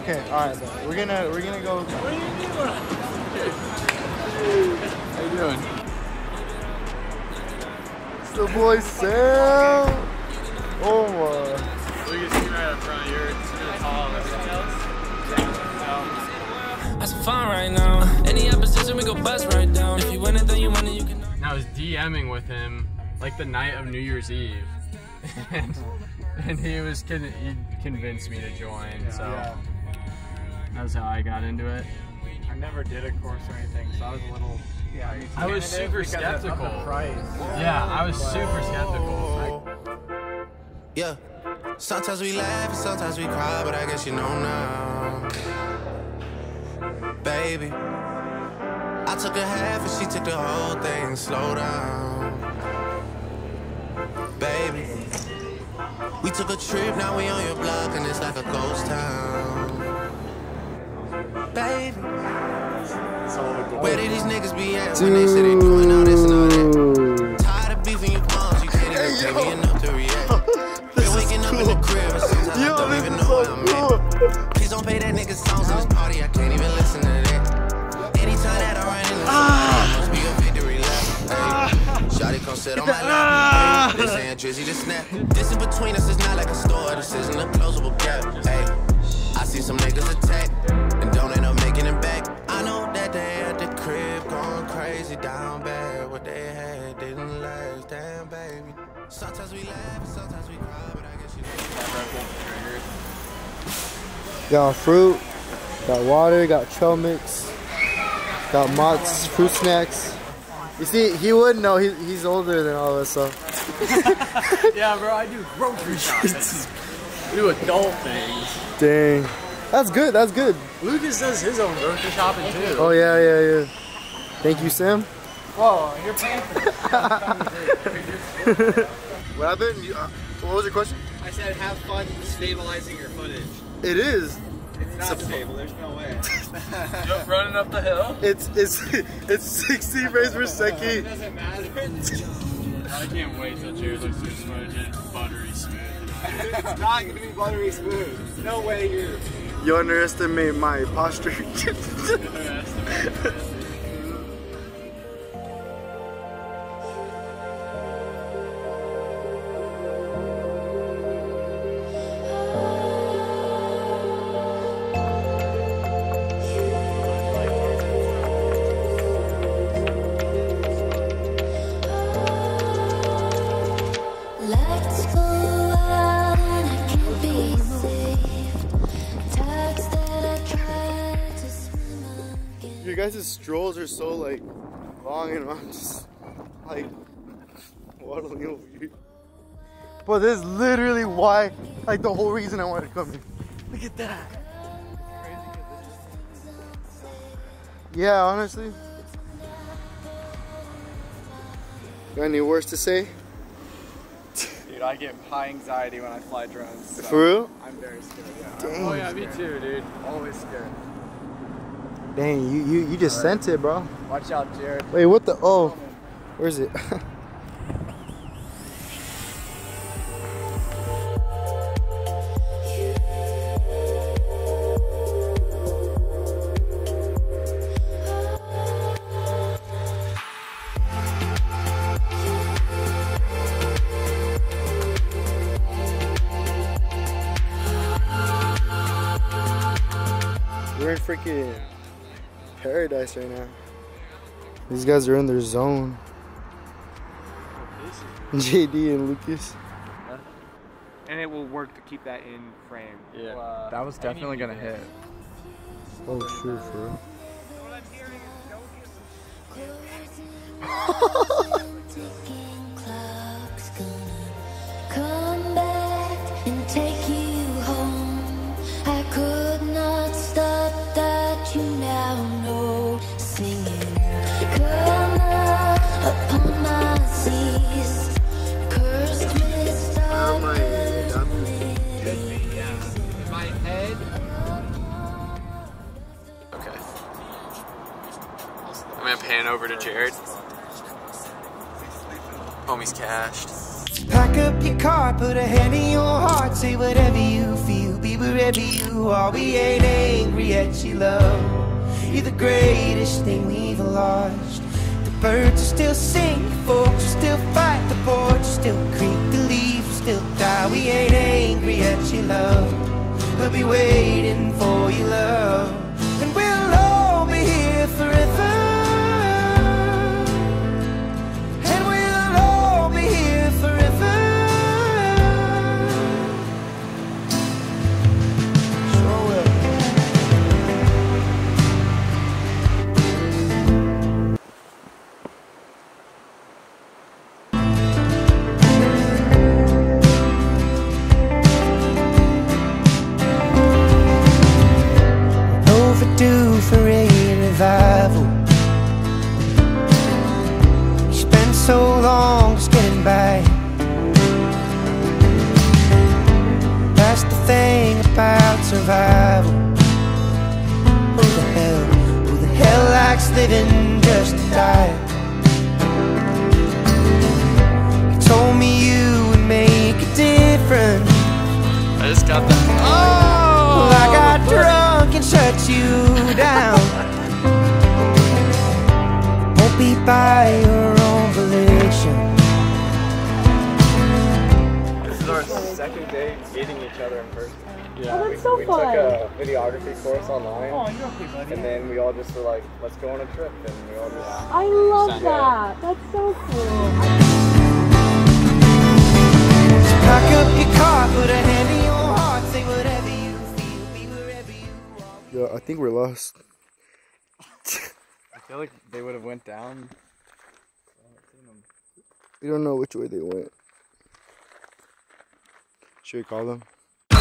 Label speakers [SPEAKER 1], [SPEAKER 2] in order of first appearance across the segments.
[SPEAKER 1] Okay, alright, bro. We're gonna go.
[SPEAKER 2] What are you doing? How you doing?
[SPEAKER 1] It's the boy Sam. Oh my.
[SPEAKER 2] Lucas, you right up front. You're really tall and everything else.
[SPEAKER 3] That's fun right now. Any opposition, we go bust right down. If you win it, then you win it, you can.
[SPEAKER 2] I was DMing with him like the night of New Year's Eve. and he convinced me to join, so that's how I got into it.
[SPEAKER 4] I never did a course or anything, so I was a little. Yeah,
[SPEAKER 2] I was super skeptical. Yeah, I was super skeptical.
[SPEAKER 5] Yeah, sometimes we laugh and sometimes we cry, but I guess you know now, baby. I took a half and she took the whole thing. Slow down, baby. We took a trip, now we on your block and it's like a ghost town, baby. Where did these niggas be at when they say they doing all this and all that? Tired of beefing your moms, you can't even pay me enough to react. Been waking up in the crib and sometimes I don't even know where I'm at. Please don't pay that nigga songs in this party, I can't even listen to that. Anytime that I run in the sun, must be a victory lap. Shawty come sit on my lap. They saying Drizzy to snap. This in between us is not like a store, this isn't a closable gap. Hey, I see some niggas attack and don't end up making it back. I know that they at the crib going crazy down bad. What they had didn't last, damn baby. Sometimes we laugh, sometimes we cry, but I guess you know.
[SPEAKER 1] Got fruit, got water, got trail mix, got Mott's fruit snacks. You see, he would know. He's older than all of us, so.
[SPEAKER 2] Yeah, bro, I do grocery shopping. I do adult things.
[SPEAKER 1] Dang. That's good, that's good.
[SPEAKER 2] Lucas does his own grocery shopping too.
[SPEAKER 1] Oh, yeah. Thank you, Sam.
[SPEAKER 4] Whoa, you're paying for this.
[SPEAKER 1] What happened? What was your question?
[SPEAKER 4] I said have fun stabilizing your footage.
[SPEAKER 1] It is.
[SPEAKER 4] It's not stable, there's no way.
[SPEAKER 2] You're running up the hill?
[SPEAKER 1] It's 60 frames per second.
[SPEAKER 4] It doesn't matter.
[SPEAKER 2] I can't wait till Jared looks through his footage and it's buttery smooth.
[SPEAKER 4] It's not gonna be buttery smooth. No way here.
[SPEAKER 1] You underestimate my posture. Your guys' strolls are so like long and I'm just like waddling over here. But this is literally why, like the whole reason I wanted to come here. Look at that. Yeah, honestly. Got any words to say?
[SPEAKER 4] Dude, I get high anxiety when I fly drones. So
[SPEAKER 1] For real?
[SPEAKER 4] I'm very scared, yeah.
[SPEAKER 1] Dang.
[SPEAKER 2] Oh yeah, me too, dude.
[SPEAKER 4] Always scared.
[SPEAKER 1] Dang, you just sent it, bro.
[SPEAKER 4] Watch out, Jared.
[SPEAKER 1] Wait, what the? Oh, where is it? We're in freaking paradise right now. These guys are in their zone. JD and Lucas.
[SPEAKER 4] And it will work to keep that in frame.
[SPEAKER 2] Yeah.
[SPEAKER 4] That was definitely gonna hit.
[SPEAKER 1] Oh, true, for real.
[SPEAKER 6] Come back and take you home. I could not stop that, you now know. Singing, come up upon my seas, cursed with stars.
[SPEAKER 4] My head.
[SPEAKER 2] Okay. I'm gonna pan over to Jared. Homie's cashed.
[SPEAKER 7] Pack up your car, put a hand in your heart, say whatever you feel, be
[SPEAKER 5] wherever you are. We ain't angry at your love. You're the greatest thing we've lost. The birds will still sing, folks will still fight, the porch will still creak, the leaves will still die. We ain't angry at your love. We'll be waiting for your love, and we'll all be here forever. And we'll all be here forever. Sure will. Overdue for a revival. You spent so long just getting by. That's the thing about survival. Who the hell likes living just to die? You told me you would make a difference.
[SPEAKER 2] I just got that.
[SPEAKER 5] Oh, I got drunk and shut you down. Won't be by your own volition.
[SPEAKER 4] This is our second day meeting each other in person.
[SPEAKER 2] Yeah.
[SPEAKER 7] Oh, that's so
[SPEAKER 4] We
[SPEAKER 7] fun.
[SPEAKER 4] took a videography course online.
[SPEAKER 7] Oh, you're okay, buddy.
[SPEAKER 4] And then we all just were like, let's go on a trip. And we all just...
[SPEAKER 7] I love that. That's so cool.
[SPEAKER 5] Pack up your car, put a hand in your heart, say whatever you feel, be wherever you are.
[SPEAKER 1] Yo, I think we're lost.
[SPEAKER 4] I feel like they would have went down.
[SPEAKER 1] We don't know which way they went. Should we call them?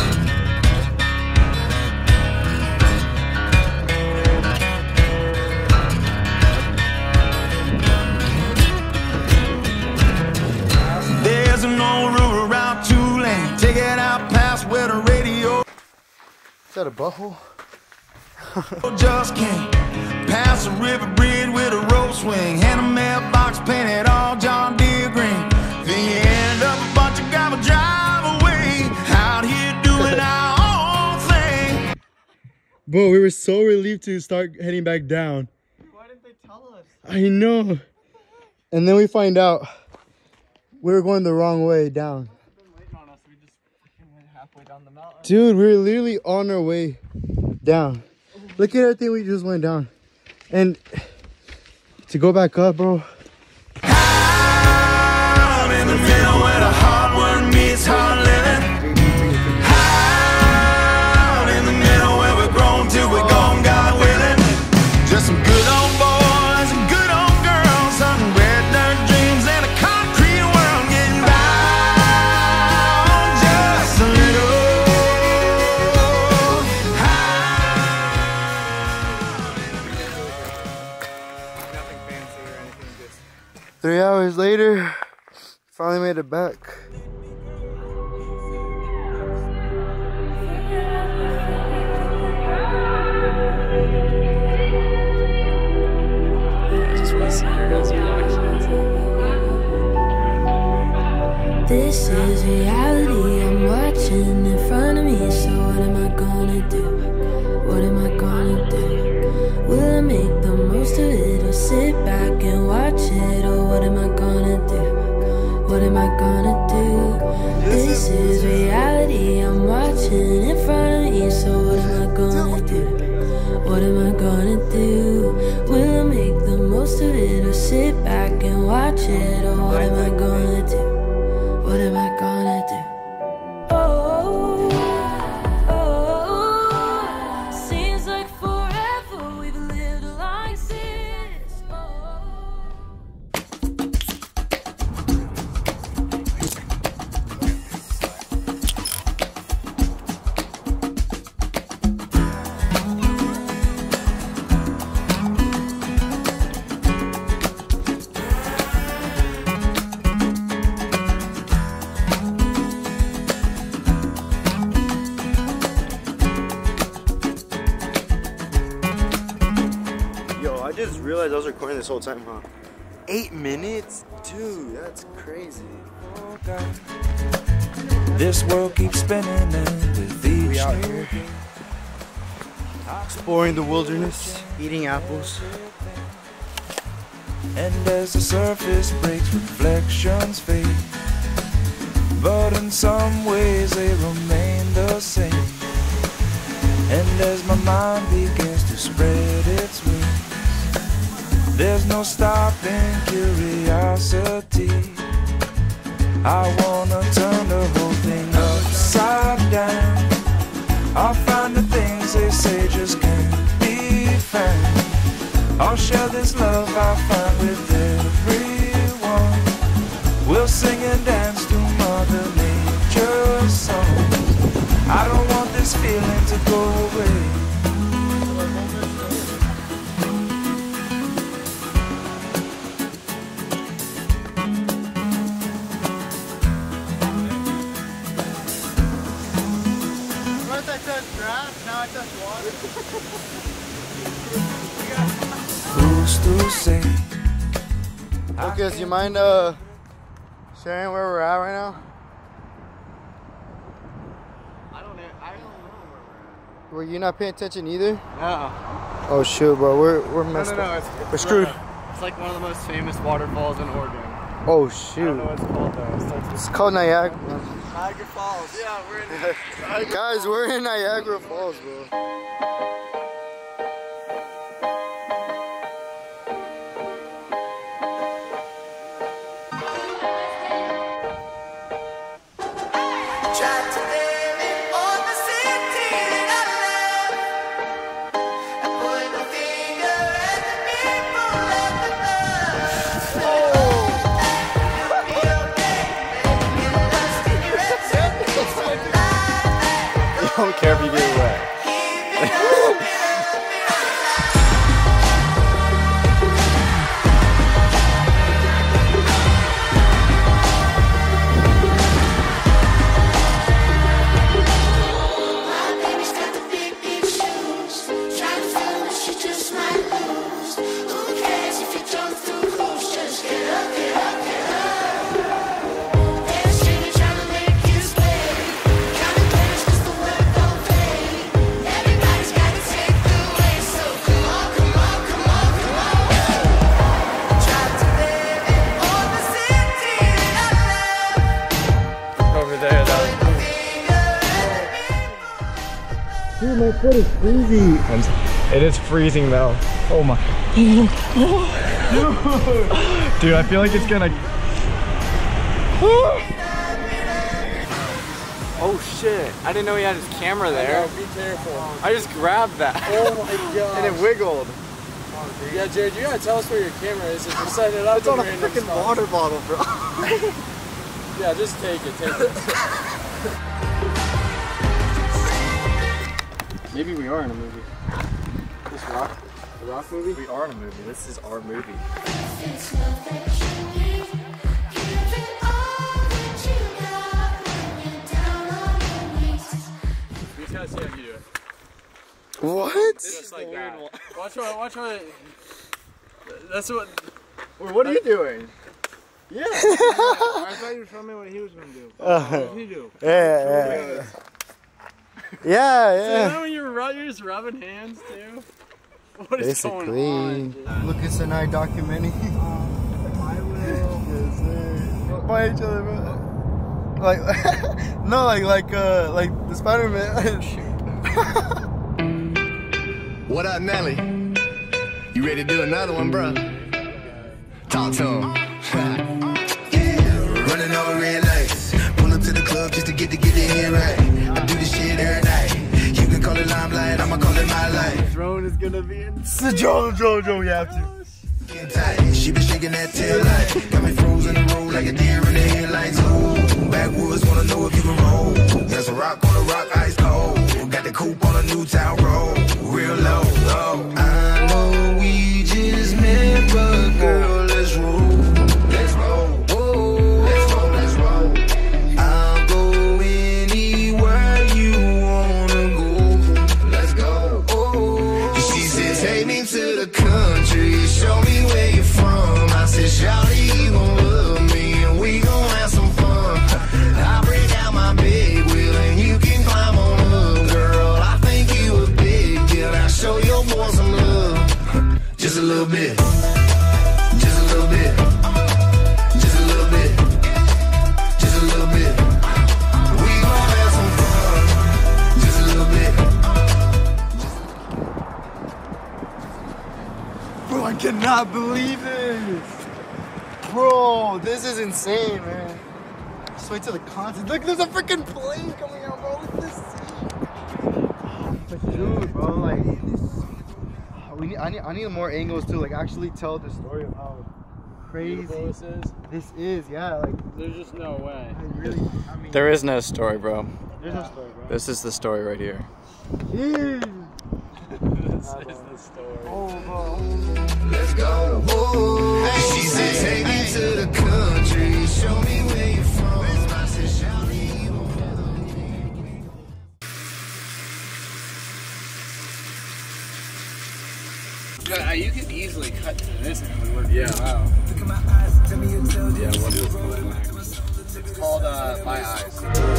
[SPEAKER 5] There's an old road around Tulane, take it out past where the radio
[SPEAKER 1] Is that a butthole?
[SPEAKER 5] just came. Past a river bridge with a rope swing, and a mailbox painted all John Deere green. Then you end up a bunch of gravel drive away, out here doing our own thing.
[SPEAKER 1] Bro, we were so relieved to start heading back down.
[SPEAKER 4] Why didn't they tell us?
[SPEAKER 1] I know. And then we find out we were going the wrong way down.
[SPEAKER 4] They've been waiting on us. We just freaking went halfway down the mountain.
[SPEAKER 1] Dude, we were literally on our way down. Look at everything we just went down. And to go back up, bro.
[SPEAKER 5] Out in the middle where the hard work meets hard living. Out in the middle where we're grown till we're gone, God willing. Just some good old boys and good old girls, some red dirt dreams and a concrete world, getting by just a little.
[SPEAKER 4] Nothing fancy or anything, just
[SPEAKER 1] 3 hours later, finally made it back.
[SPEAKER 2] I just want to see your guys' reactions.
[SPEAKER 6] This is reality I'm watching in front of me. So what am I gonna do? What am I gonna do? Will I make the most of it or sit back and watch it? Or what am I gonna do? What am I gonna do? This is reality I'm watching in front of me. So what am I gonna do? What am I gonna do? Will I make the most of it or sit back and watch it? Or what am I gonna do? What am I gonna do? Oh, seems like forever we've lived like this. Oh.
[SPEAKER 1] Yo, I just realized I was recording this whole time, huh? 8 minutes? Dude, that's crazy.
[SPEAKER 8] This world keeps spinning and with each
[SPEAKER 1] We out here exploring the wilderness, eating apples.
[SPEAKER 8] and as the surface breaks, reflections fade. But in some ways they remain the same. And as my mind begins to spread its wings, there's no stopping curiosity. I wanna turn the whole thing upside down. I'll find the things they say just can't be found. I'll share this love I find with everyone. We'll sing and dance to Mother Nature's songs. I don't want this feeling to go away.
[SPEAKER 1] First I touched grass, now I touch water.
[SPEAKER 8] Who's to say?
[SPEAKER 1] Lucas, you mind sharing where we're at right now?
[SPEAKER 4] I don't know where we're at.
[SPEAKER 1] Were you not paying attention either?
[SPEAKER 4] No.
[SPEAKER 1] Oh shoot, bro, we're messed
[SPEAKER 4] No,
[SPEAKER 1] up. We're screwed.
[SPEAKER 4] It's like one of the most famous waterfalls in Oregon.
[SPEAKER 1] Oh
[SPEAKER 4] I don't
[SPEAKER 1] shoot.
[SPEAKER 4] know what it's called though. It starts with
[SPEAKER 1] It's called Niagara.
[SPEAKER 4] Niagara Falls. Yeah, we're in
[SPEAKER 1] Guys, we're in Niagara Falls, bro.
[SPEAKER 4] I don't care if you get wet. Over there,
[SPEAKER 1] Dude, my foot is freezing.
[SPEAKER 4] it is freezing though. Oh my. Dude, I feel like it's gonna. Oh shit! I didn't know he had his camera there.
[SPEAKER 2] Be careful.
[SPEAKER 4] I just grabbed that.
[SPEAKER 2] Oh my god.
[SPEAKER 4] And it wiggled.
[SPEAKER 2] Yeah, Jared, you gotta tell us where your camera is if you're setting it up.
[SPEAKER 1] It's on a
[SPEAKER 2] in random
[SPEAKER 1] freaking
[SPEAKER 2] spots.
[SPEAKER 1] water bottle, bro.
[SPEAKER 2] Yeah, just take it, take it.
[SPEAKER 4] Maybe we are in a movie. This the Rock movie? We are in a movie. This is our movie. You just gotta see how you do it.
[SPEAKER 1] What?
[SPEAKER 4] Just like that. Watch what. That's what.
[SPEAKER 1] What are you doing?
[SPEAKER 4] Yeah. I thought you were showing me what he was gonna do. What did he do?
[SPEAKER 1] Yeah.
[SPEAKER 4] So
[SPEAKER 1] Yeah.
[SPEAKER 4] when you're just rubbing hands too? What is
[SPEAKER 1] Basically.
[SPEAKER 4] going on?
[SPEAKER 1] Lucas and I documenting. I will. Yes, sir. By each other, bro. Like, no, like the Spider-Man.
[SPEAKER 5] What up, Nelly? You ready to do another one, bro? Talk to him. Running over red lights. Pull up to the club just to get the head right. I do this shit every night. You can call it limelight, I'ma call it my life.
[SPEAKER 4] Drone is gonna be in.
[SPEAKER 1] Joe, you have to.
[SPEAKER 5] Tight. She been shaking that tail light. Got me frozen in the road like a deer in the headlights. Ooh, backwoods wanna know if you can roll. There's a rock on a rock, ice cold. Got the coupe on a new town road. Real low, low. I know we just met, but girl, let's roll. Let's roll. Oh, let's roll, let's roll. I'll go anywhere you wanna go. Let's go. Oh, she said, take me to the country. Show me where you're from. I said,
[SPEAKER 1] cannot believe this. Bro, this is insane, man. Just wait till the content. Look, there's a freaking plane coming out, bro. Look at this scene. Dude, bro, like, I need more angles to like actually tell the story of how crazy this is. Yeah, like
[SPEAKER 2] there's just no way.
[SPEAKER 4] There is no story, bro.
[SPEAKER 1] There's no story, bro.
[SPEAKER 4] This is the story right here.
[SPEAKER 1] Jeez.
[SPEAKER 2] This is the story.
[SPEAKER 1] Oh, bro.
[SPEAKER 5] Let's go. Oh, she said, take me to the country. Show me where you're from. I said, shout me.
[SPEAKER 2] You could easily cut to this and it would work. Yeah. Wow.
[SPEAKER 5] Yeah,
[SPEAKER 2] what is it called? It's called My Eyes.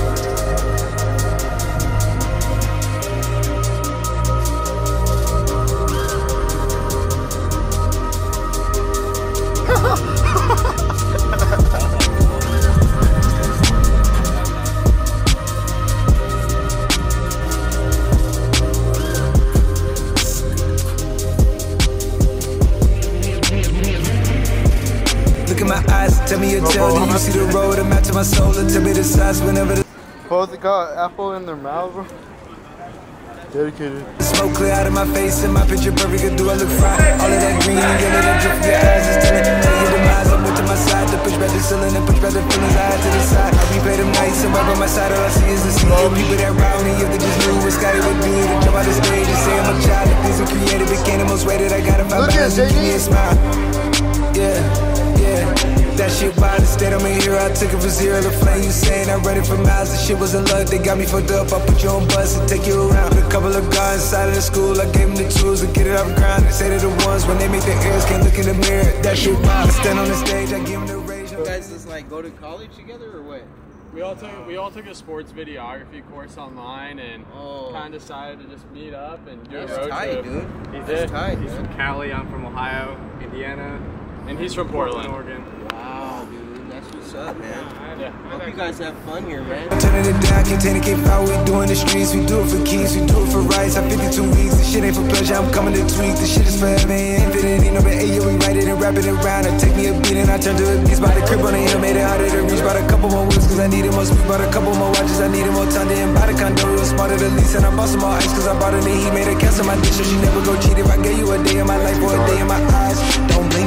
[SPEAKER 5] Look in my eyes, tell me your tale. Do you see the road? I'm out to my soul. And tell me the size whenever the
[SPEAKER 1] Both got apple in their mouth, bro. Dedicated.
[SPEAKER 5] smoke clear out of my face and my picture perfect. Do I look fly? All of that green and yellow that drip from your eyes is telling your demise. I'm with to my side. The push back the ceiling and push back the feelings I had to the side. I replay them nights and right by my side. All I see is the sea of people that round me. If they just knew what Scotty would do to jump out the stage and say I'm a child. If things are creative, became the most rated. I gotta find balance and give me a smile. Yeah, yeah. That shit wild, instead I'm a hero. I took it from zero to flame. You saying I read it for miles. The shit wasn't luck, they got me fucked up. I put you on bus and take you around. A couple of guys inside of the school, I gave them the tools to get it off the ground. They say they're the ones when they make their ears can't look in the mirror. That shit wild, I stand on the stage, I give them the rage.
[SPEAKER 2] You guys just like go to college together or what? We all took a sports videography course online and kind of decided to just meet up and do a road trip.
[SPEAKER 9] Dude.
[SPEAKER 2] He's
[SPEAKER 9] tight,
[SPEAKER 2] He's from Cali. I'm from Ohio, Indiana, and he's from Portland, Oregon.
[SPEAKER 9] Wow, dude, that's what's up, man.
[SPEAKER 2] Yeah.
[SPEAKER 9] Hope you guys have fun here, man.
[SPEAKER 5] Turning it down, contain it, keep out. We do in the streets, we do it for keys, we do it for rights. I'm 52 weeks, this shit ain't for pleasure, I'm coming to tweak. This shit is forever, infinity, no but hey, we write it and wrap it around. I take me a beat and I turn to a beast. By the crib on the hill, made it harder to reach. Bought a couple more wheels, cause I needed more speed. Bought a couple more watches, I needed more time. Didn't buy the condo, it was smarter to lease. And I bought some more ice, cause I bought it and he made a cancel my dish. So she never go cheat. If I gave you a day in my life or a day in my eyes, don't blink.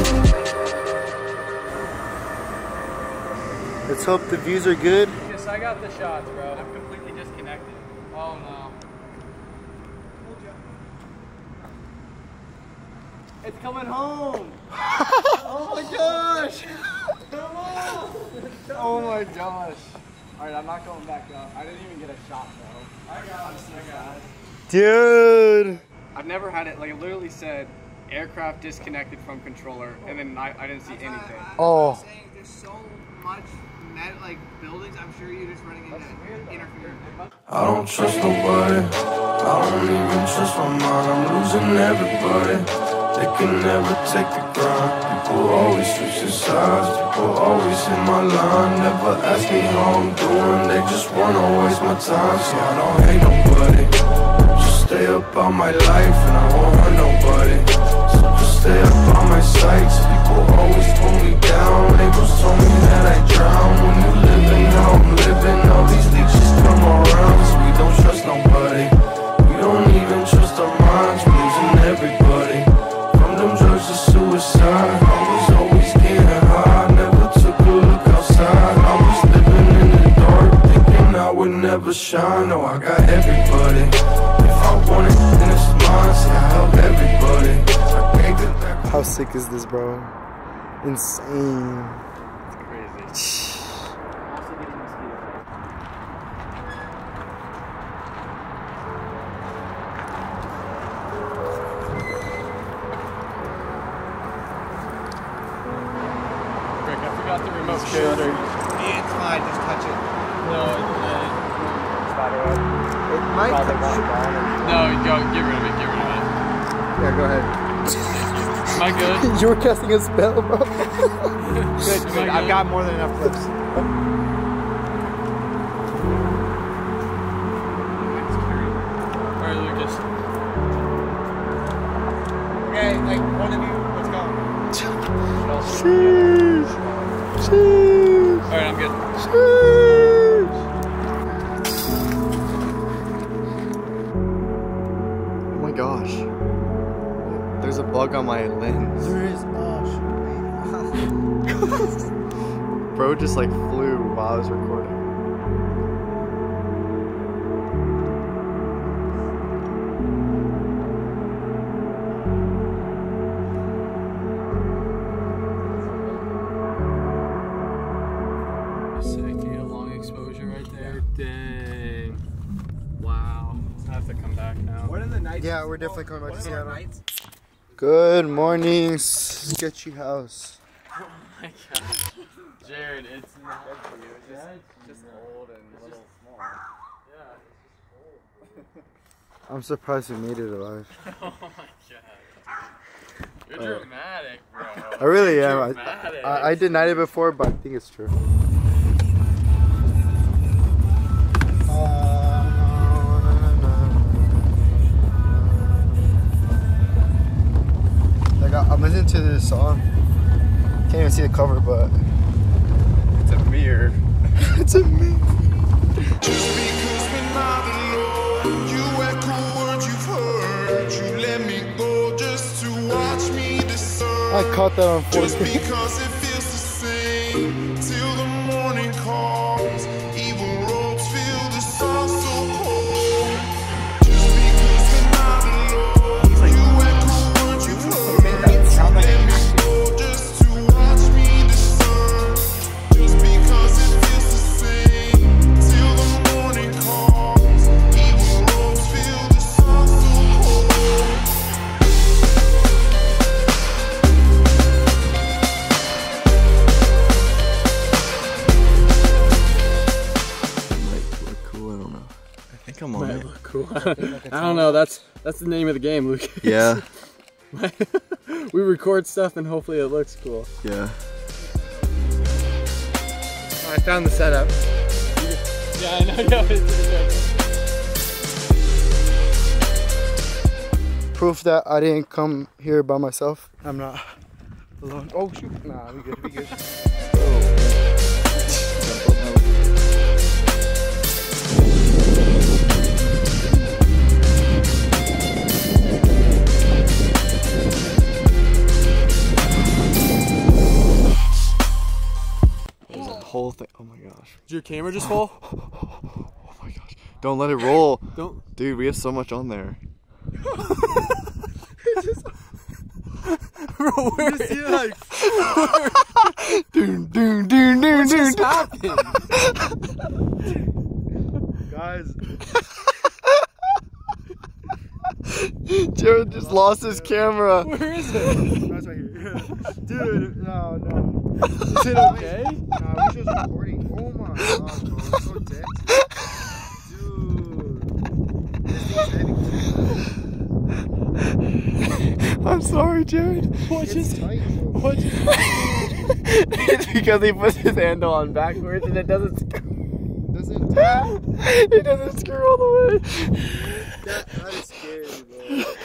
[SPEAKER 1] Let's hope the views are good.
[SPEAKER 2] Yes, I got the shots, bro. I'm completely disconnected. Oh no. It's coming home. Oh my gosh. Come on. Oh my gosh. All right, I'm not going back up. I didn't even get a shot though. I got it.
[SPEAKER 1] Dude.
[SPEAKER 2] I've never had it. Like it literally said aircraft disconnected from controller, and then I didn't see anything.
[SPEAKER 1] Oh.
[SPEAKER 10] There's so much like buildings. I'm sure you're just running into interference.
[SPEAKER 8] I don't trust nobody. I don't even trust my mind. I'm losing everybody. They can never take the grind. People always switching sides. People always in my line. Never ask me how I'm doing. They just wanna waste my time. So I don't hate nobody. Just stay up on my life and I won't hurt nobody. So just stay up on my sights. People always pull me down. Labels told me that I drown. When you living how I'm living, all these leeches come around. So we don't trust nobody. We don't even trust our minds. We're losing everybody. From them drugs to suicide. I was always getting high. Never took a look outside. I was living in the dark, thinking I would never shine. No, I got everybody. If I want it, then it's mine. See, I help everybody. I gave it back.
[SPEAKER 1] How sick is this, bro? Insane.
[SPEAKER 2] It's crazy. Rick, I forgot the remote shutter.
[SPEAKER 10] Yeah, it's fine. Just touch it.
[SPEAKER 2] No,
[SPEAKER 1] It might
[SPEAKER 2] no, go, get rid of it, get rid of it.
[SPEAKER 1] Yeah, go ahead.
[SPEAKER 2] Am I good?
[SPEAKER 1] You were casting a spell, bro.
[SPEAKER 10] Good, good. I've got more than enough clips.
[SPEAKER 2] Alright, Lucas.
[SPEAKER 10] Okay, like one of you, let's go.
[SPEAKER 1] Sheesh. Sheesh.
[SPEAKER 2] Alright, I'm good.
[SPEAKER 1] Sheesh. Oh my gosh. There's a bug on my lens.
[SPEAKER 2] There is.
[SPEAKER 1] Bro just like flew while I was recording.
[SPEAKER 2] Sick, dude. A long exposure right there. Dang. Wow. I have to come back now.
[SPEAKER 9] What are the nights?
[SPEAKER 1] Yeah, we're definitely coming back to Seattle.
[SPEAKER 9] Nights?
[SPEAKER 1] Good morning, Sketchy House.
[SPEAKER 2] Oh my god. Jared, it's not for you. It's just old and a little small. Yeah, it's just old.
[SPEAKER 1] I'm surprised we made it alive.
[SPEAKER 2] Oh my god. You're dramatic, bro.
[SPEAKER 1] I really am.
[SPEAKER 2] Dramatic.
[SPEAKER 1] I denied it before, but I think it's true. Like I'm listening to this song. Can't even see the cover, but
[SPEAKER 2] It's a mirror.
[SPEAKER 1] it's a me.
[SPEAKER 8] Just because we're not alone, you echo words you've heard. You let me go just to watch me discern.
[SPEAKER 1] I caught that on
[SPEAKER 8] Just
[SPEAKER 1] 4K.
[SPEAKER 8] because it feels the same till the morning comes. Evil ropes feel the sun so cold. Just because we're not alone, you echo words you've heard. You let me go just to watch me discern. Just because it feels the same till the morning comes. Evil ropes feel the sun so cold.
[SPEAKER 1] Cool, I don't know. I think I'm on
[SPEAKER 2] Might
[SPEAKER 1] it.
[SPEAKER 2] look cool. I don't know. That's the name of the game, Luke.
[SPEAKER 1] Yeah,
[SPEAKER 2] We record stuff and hopefully it looks cool.
[SPEAKER 1] yeah.
[SPEAKER 2] I found the setup. Yeah, I know.
[SPEAKER 1] Proof that I didn't come here by myself. I'm not alone. Oh shoot! Nah, we good. We good. There's a whole thing. Oh my gosh.
[SPEAKER 2] Did your camera just fall?
[SPEAKER 1] Oh my gosh. Don't let it roll.
[SPEAKER 2] Don't.
[SPEAKER 1] Dude, we have so much on there.
[SPEAKER 2] Bro, where is it? Like,
[SPEAKER 1] Doon, doon, doon, doon,
[SPEAKER 2] what just
[SPEAKER 1] doon.
[SPEAKER 2] happened?
[SPEAKER 1] Guys. Jared just lost his camera.
[SPEAKER 2] Where is it?
[SPEAKER 1] That's right here. Dude, no.
[SPEAKER 2] Is it okay?
[SPEAKER 1] Nah, we should recording. Oh my gosh, bro. It's so dead. Dude. This thing's heavy. I'm sorry, Jared.
[SPEAKER 2] What just
[SPEAKER 1] tight, bro.
[SPEAKER 2] What just
[SPEAKER 9] It's because he puts his handle on backwards and it doesn't screw.
[SPEAKER 1] Doesn't
[SPEAKER 9] It doesn't screw all the way.
[SPEAKER 1] that is scary, bro.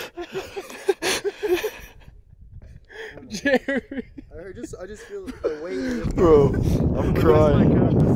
[SPEAKER 2] Jared?
[SPEAKER 1] I just feel the weight.
[SPEAKER 4] Bro, I'm crying.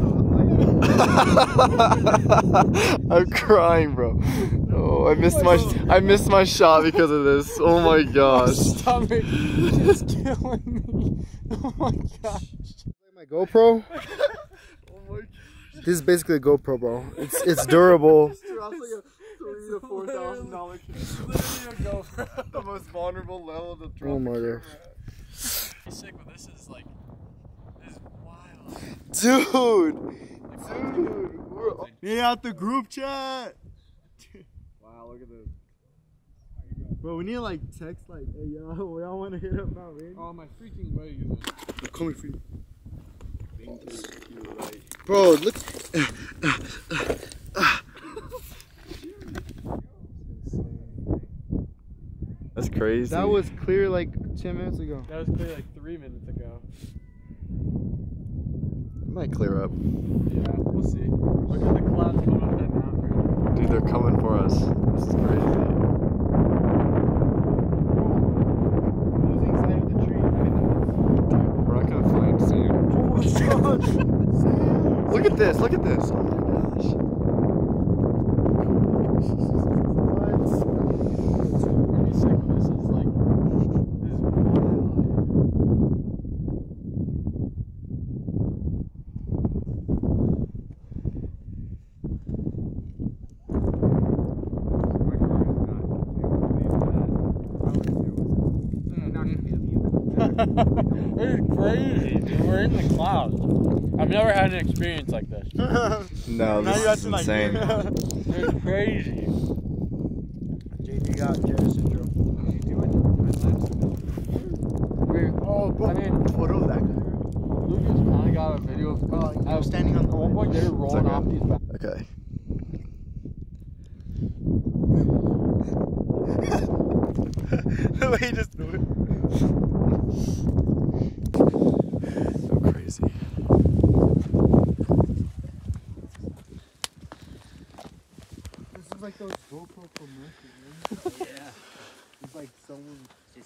[SPEAKER 4] I'm crying, bro. Oh, I missed my shot because of this. Oh my gosh.
[SPEAKER 2] Stomach is killing me. Oh my gosh.
[SPEAKER 1] My GoPro. This is basically a GoPro, bro. It's durable.
[SPEAKER 4] $3,000 to $4,000. The most vulnerable level of the drop.
[SPEAKER 1] Oh my gosh.
[SPEAKER 2] Sick, but this is wild.
[SPEAKER 1] Dude!
[SPEAKER 4] Be out the group chat.
[SPEAKER 2] Wow, look at this.
[SPEAKER 1] Bro, we need to like text like, hey yo, y'all want to hit up Mount Rainier?
[SPEAKER 2] Oh, my freaking leg is
[SPEAKER 1] They're coming for you. Bro, look.
[SPEAKER 4] That's crazy.
[SPEAKER 1] That was clear like 10 minutes ago.
[SPEAKER 2] That was clear like 3 minutes ago.
[SPEAKER 4] It might clear up.
[SPEAKER 2] Yeah, we'll see. Look at the clouds coming up that mountain right now.
[SPEAKER 4] Dude, they're coming for us. This is crazy.
[SPEAKER 1] Losing sight of the tree.
[SPEAKER 4] Dude, we're not
[SPEAKER 1] Look at this. Look at this. Oh my gosh.
[SPEAKER 11] This is crazy, dude. We're in the clouds. I've never had an experience like this.
[SPEAKER 4] No, this is insane.
[SPEAKER 11] It's crazy.
[SPEAKER 2] JD got Jetta syndrome.
[SPEAKER 11] Oh, I mean,
[SPEAKER 1] photo of that guy.
[SPEAKER 11] Lucas kind of got a video of
[SPEAKER 1] I was standing on the
[SPEAKER 11] one point they were rolling off these back.
[SPEAKER 4] Okay.
[SPEAKER 1] The way he just threw it.
[SPEAKER 4] So crazy.
[SPEAKER 1] This is like those GoPro commercials, man. Yeah. It's like someone.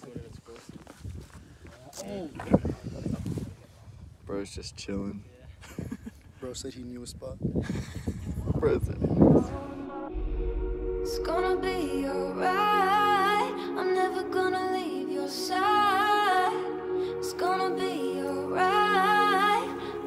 [SPEAKER 4] Bro's just chilling.
[SPEAKER 1] Bro said he knew a spot.
[SPEAKER 4] Bro said
[SPEAKER 6] It's gonna be alright. I'm never gonna leave your side. It's gonna be alright.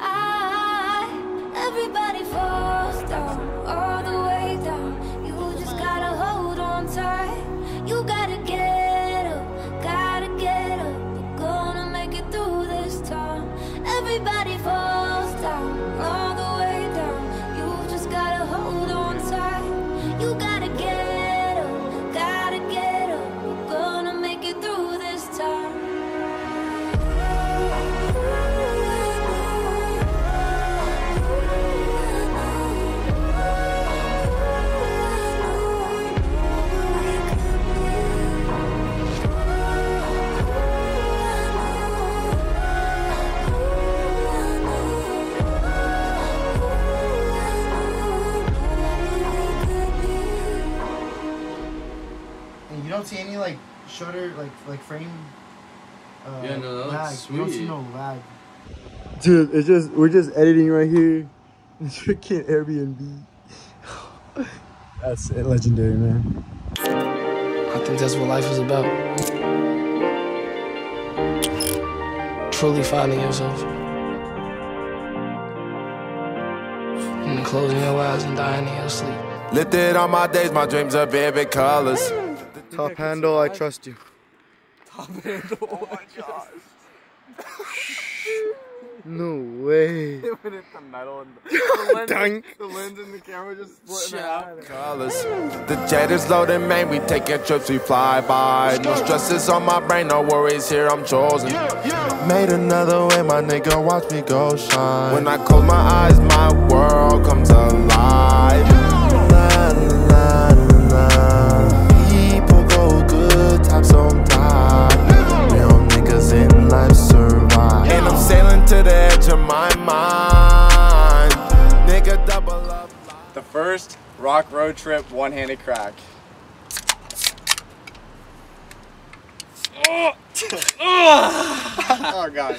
[SPEAKER 6] Everybody falls down, all the way down. You just gotta hold on tight. You gotta get up, gotta get up. We're gonna make it through this time. Everybody falls down, all the way down. You just gotta hold on tight. You gotta get up, gotta get up. We're gonna make it through this time.
[SPEAKER 1] And you don't see any like shutter, like frame.
[SPEAKER 11] Yeah, no, that looks
[SPEAKER 1] lag. You don't see
[SPEAKER 11] sweet.
[SPEAKER 1] no lag.
[SPEAKER 4] Dude, we're just editing right here. It's freaking Airbnb. That's it, legendary, man.
[SPEAKER 12] I think that's what life is about. Truly finding yourself. And then closing your eyes and dying in your sleep.
[SPEAKER 5] Lifted on my days, my dreams are vivid colors.
[SPEAKER 1] Top handle, I trust you.
[SPEAKER 2] Top handle. Oh my gosh.
[SPEAKER 1] No way.
[SPEAKER 2] It went hit the metal and the lens in the camera just splitting out.
[SPEAKER 5] Colors. The jet is loaded, man. We taking trips, we fly by. No stresses on my brain, no worries here, I'm chosen. Made another way, my nigga, watch me go shine. When I close my eyes, my world comes alive. La, la, la. People go good times sometimes. Real niggas in life survive. And I'm sailing to the edge of my mind. Nigga, double up.
[SPEAKER 2] The first rock road trip one-handed crack. Oh god.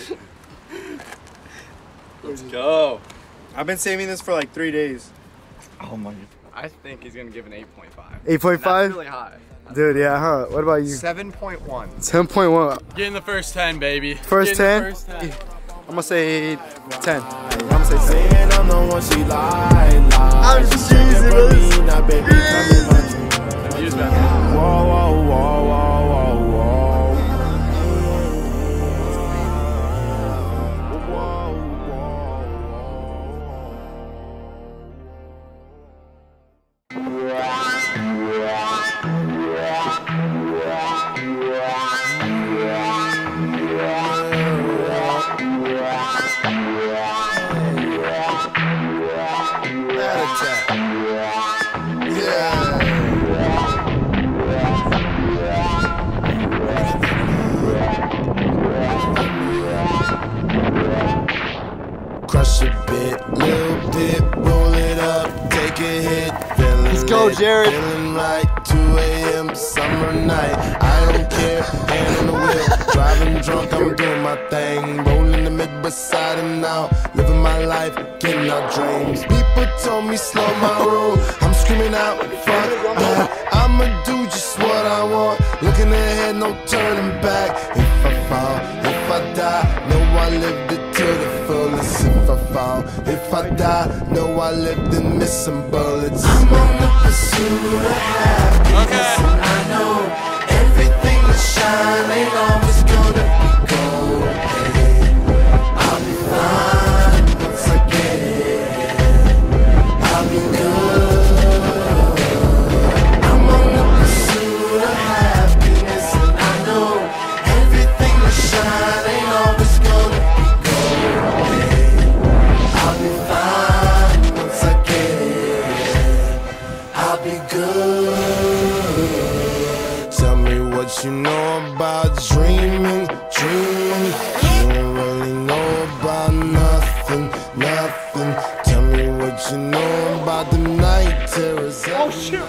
[SPEAKER 2] Let's go. I've been saving this for like 3 days.
[SPEAKER 4] Oh my god.
[SPEAKER 2] I think he's gonna give an 8.5.
[SPEAKER 1] 8.5?
[SPEAKER 2] That's really high.
[SPEAKER 1] Dude, yeah, huh? What about you?
[SPEAKER 2] 7.1.
[SPEAKER 1] 10.1.
[SPEAKER 11] Get in the first 10, baby.
[SPEAKER 1] First
[SPEAKER 11] Get in
[SPEAKER 1] 10?
[SPEAKER 11] the first 10.
[SPEAKER 1] I'm gonna say 10. I'm gonna say 10.
[SPEAKER 5] Saying I'm the one she lie.
[SPEAKER 1] I'm
[SPEAKER 5] She checking for me, now baby, come in my dream.
[SPEAKER 11] The view's better.
[SPEAKER 5] Whoa, whoa, whoa, whoa, whoa, whoa. Crush a bit, little dip, roll it up, take a hit.
[SPEAKER 1] Let's go, Jared.
[SPEAKER 5] Feeling right, 2 a.m. summer night. I don't care, hand on the wheel, driving drunk, I'm doing my thing. Rolling the mid beside and out, living my life, getting our dreams. People told me slow my roll. I'm screaming out, fuck that. I'ma do just what I want. Looking ahead, no turning back. If I fall, if I die, know I lived it to the fullest. If I fall, if I die, know I lived and missed some bullets. I'm on the pursuit of happiness, and I know everything that shine ain't always gonna be gold. I'll be fine once I get it. I'll be good. I'm on the pursuit of happiness, and I know everything that shine ain't always gonna be gold. I'll be fine once I get it. I'll be good. Tell me what you know about dreaming, dreaming. You don't really know about nothing, nothing. Tell me what you know about the night terrors. Oh shoot!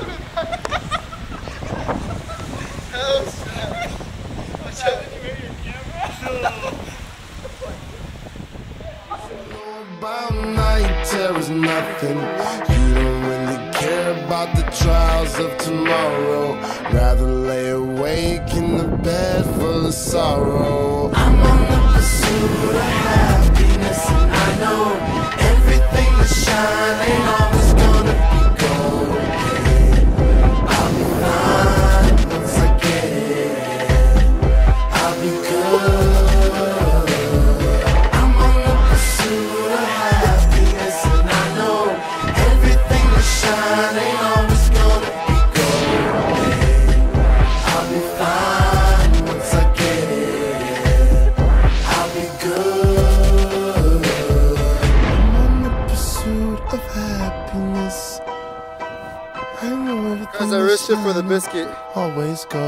[SPEAKER 5] About night terrors, nothing. You don't really care about the trials of tomorrow. Rather lay awake in the bed full of sorrow. I'm on the pursuit of happiness, and I know everything that shine ain't always gonna be gold. I'll be fine once I get it. I'll be good. I'm on the pursuit of happiness, and I know everything that shine ain't always gonna be gold. I'll be fine once I get it. I'll be good. I'm on the pursuit of happiness. I know everything.
[SPEAKER 1] Guys, I risked it for the biscuit.
[SPEAKER 5] Always go.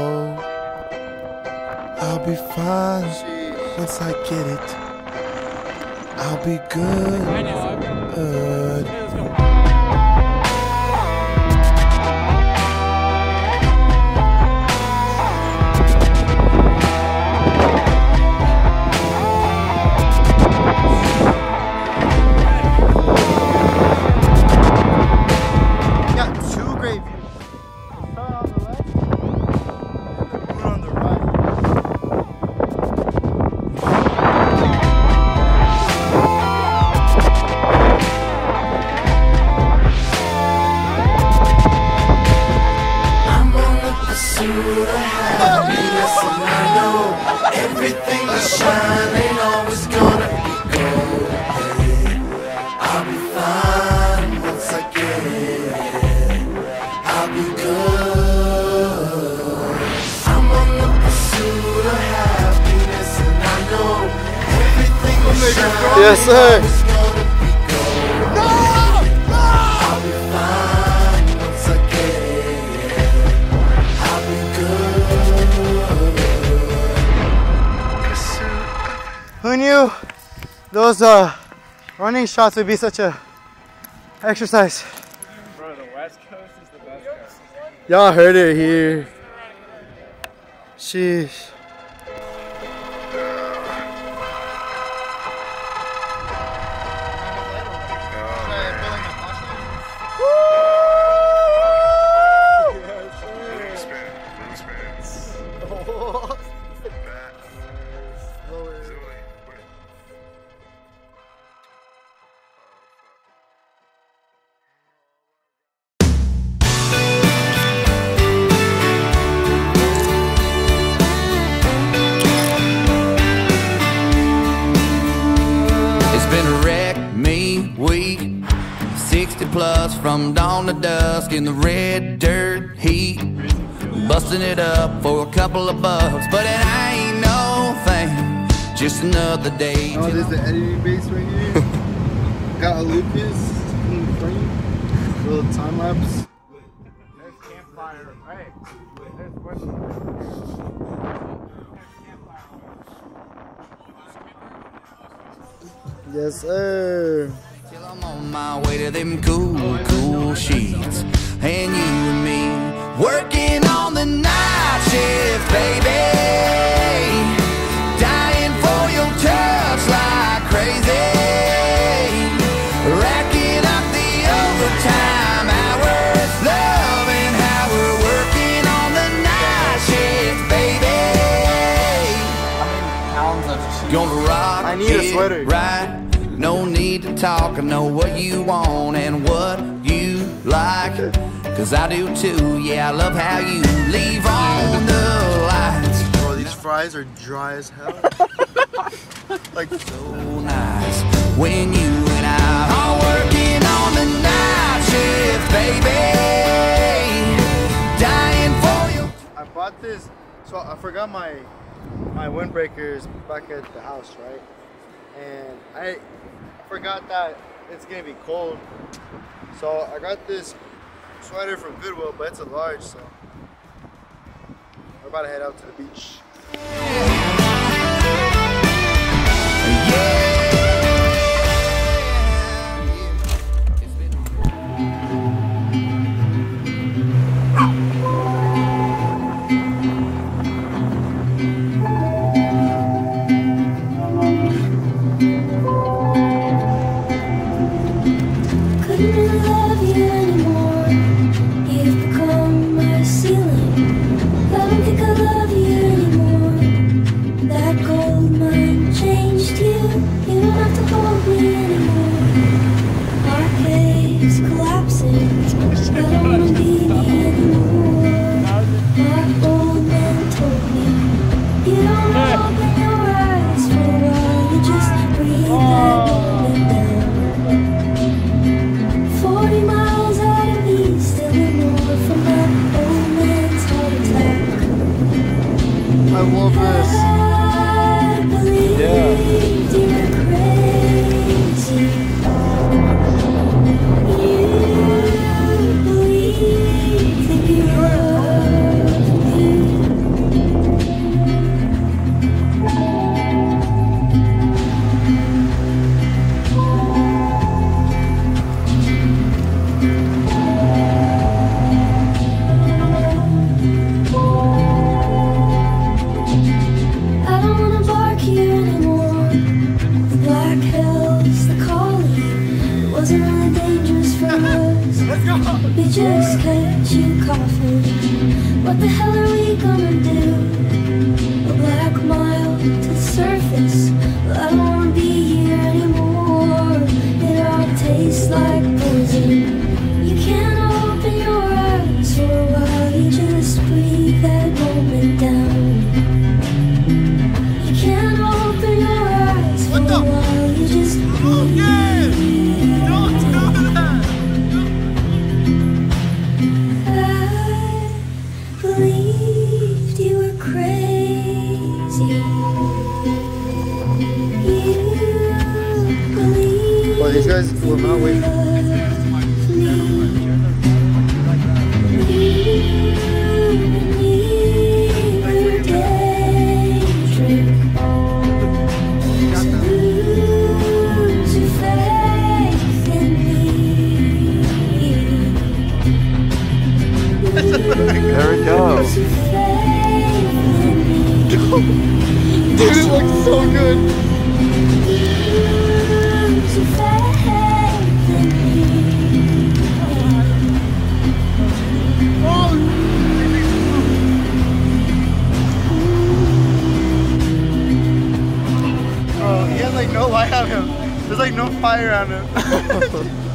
[SPEAKER 5] I'll be fine once I get it. I'll be good. Good.
[SPEAKER 1] Got two great views. The sun on the left and the moon on the right.
[SPEAKER 5] I'm on the pursuit of happiness, and I know everything that shine ain't always gonna be gold. I'll be fine once I get it. I'll be good. I'm on the pursuit of happiness, and I know everything that shine
[SPEAKER 1] Yes, sir.
[SPEAKER 5] ain't always gonna be gold. I'll be fine once I get it. I'll be good.
[SPEAKER 1] Who knew those running shots would be such a exercise?
[SPEAKER 11] Bro, the West Coast is the best coast.
[SPEAKER 1] Y'all heard it here. Sheesh.
[SPEAKER 13] It's been a wreck, me, week 60 plus from dawn to dusk in the red dirt heat, busting it up for a couple of bucks, but it ain't no thing, just another day.
[SPEAKER 1] Oh, there's the editing base right here. Got a Lucas in the frame. Little time lapse.
[SPEAKER 2] There's campfire. Hey, there's what?
[SPEAKER 1] Yes, sir.
[SPEAKER 13] Till I'm on my way to them cool sheets, and you and me working on the night shift, baby, dying for your touch like crazy. it right. No need to talk, I know what you want and what you like. Cause I do too, yeah, I love how you leave on the lights.
[SPEAKER 1] Bro, these fries are dry as hell. Like
[SPEAKER 13] so nice when you and I are working on the night shift, baby. Dying for you.
[SPEAKER 1] I bought this, so I forgot my windbreakers back at the house, right? And I forgot that it's gonna be cold, so I got this sweater from Goodwill, but it's a large, so we're about to head out to the beach.
[SPEAKER 6] We just catch you coughing. What the hell are we gonna do? A black mile to the surface. Well, I don't wanna be here anymore. It all tastes like poison. You can't open your eyes for a while. You just breathe that moment down. You can't open your eyes for a while. You just breathe. Don't do that. Believed you were crazy. You believed.
[SPEAKER 1] Well, these guys will not wait.
[SPEAKER 9] There it goes.
[SPEAKER 1] Dude, it looks so good. Oh, he has like no light on him. There's like no fire on him.